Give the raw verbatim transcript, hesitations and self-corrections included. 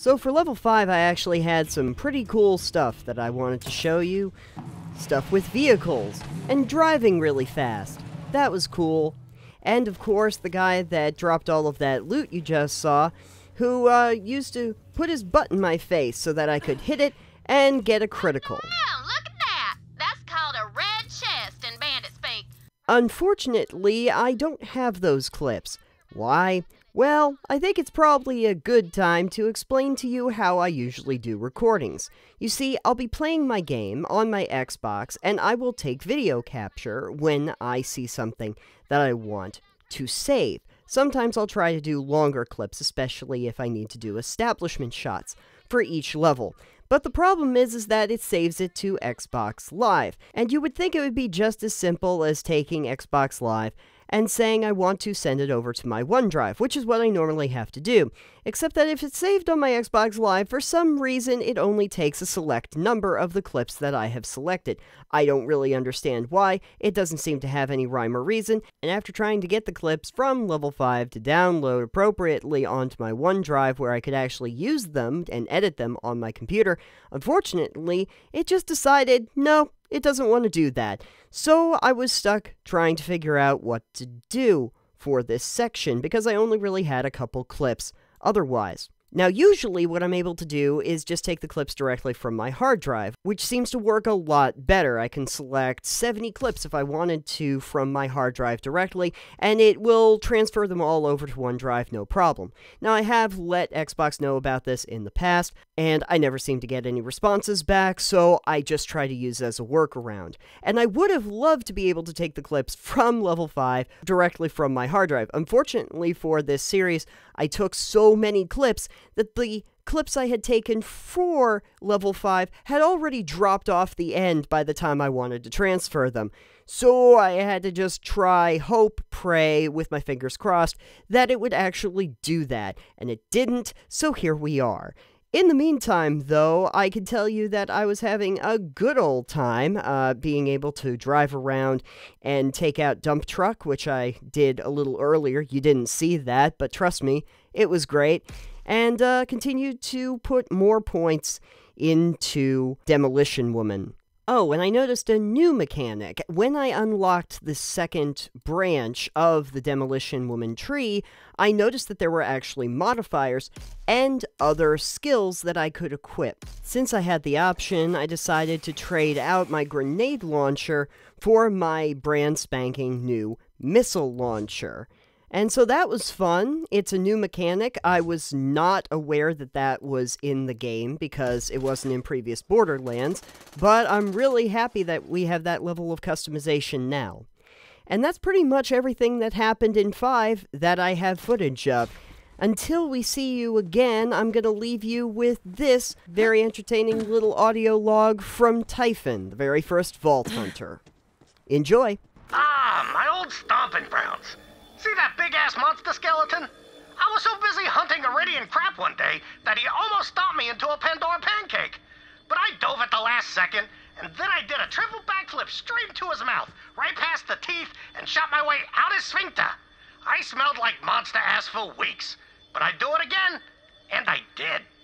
So for level five, I actually had some pretty cool stuff that I wanted to show you. Stuff with vehicles, and driving really fast. That was cool. And of course, the guy that dropped all of that loot you just saw, who uh, used to put his butt in my face so that I could hit it and get a critical. Wow, look at that! That's called a red chest in bandit speak. Unfortunately, I don't have those clips. Why? Well, I think it's probably a good time to explain to you how I usually do recordings. You see, I'll be playing my game on my Xbox, and I will take video capture when I see something that I want to save. Sometimes I'll try to do longer clips, especially if I need to do establishment shots for each level. But the problem is, is that it saves it to Xbox Live. And you would think it would be just as simple as taking Xbox Live and saying I want to send it over to my OneDrive, which is what I normally have to do. Except that if it's saved on my Xbox Live, for some reason it only takes a select number of the clips that I have selected. I don't really understand why, it doesn't seem to have any rhyme or reason, and after trying to get the clips from level five to download appropriately onto my OneDrive where I could actually use them and edit them on my computer, unfortunately, it just decided, no, it doesn't want to do that. So I was stuck trying to figure out what to do for this section because I only really had a couple clips otherwise. Now, usually what I'm able to do is just take the clips directly from my hard drive, which seems to work a lot better. I can select seventy clips if I wanted to from my hard drive directly, and it will transfer them all over to OneDrive, no problem. Now, I have let Xbox know about this in the past, and I never seem to get any responses back, so I just try to use it as a workaround. And I would have loved to be able to take the clips from level five directly from my hard drive. Unfortunately for this series, I took so many clips that the clips I had taken for level five had already dropped off the end by the time I wanted to transfer them. So I had to just try, hope, pray, with my fingers crossed, that it would actually do that. And it didn't, so here we are. In the meantime, though, I can tell you that I was having a good old time uh, being able to drive around and take out dump truck, which I did a little earlier. You didn't see that, but trust me, it was great. And uh, continued to put more points into Demolition Woman. Oh, and I noticed a new mechanic. When I unlocked the second branch of the Demolition Woman tree, I noticed that there were actually modifiers and other skills that I could equip. Since I had the option, I decided to trade out my grenade launcher for my brand spanking new missile launcher. And so that was fun. It's a new mechanic. I was not aware that that was in the game because it wasn't in previous Borderlands, but I'm really happy that we have that level of customization now. And that's pretty much everything that happened in five that I have footage of. Until we see you again, I'm going to leave you with this very entertaining little audio log from Typhon, the very first Vault Hunter. Enjoy! Ah, my old stomping grounds. See that big-ass monster skeleton? I was so busy hunting Iridian crap one day that he almost stomped me into a Pandora pancake. But I dove at the last second, and then I did a triple backflip straight into his mouth, right past the teeth, and shot my way out his sphincter. I smelled like monster ass for weeks, but I'd do it again, and I did.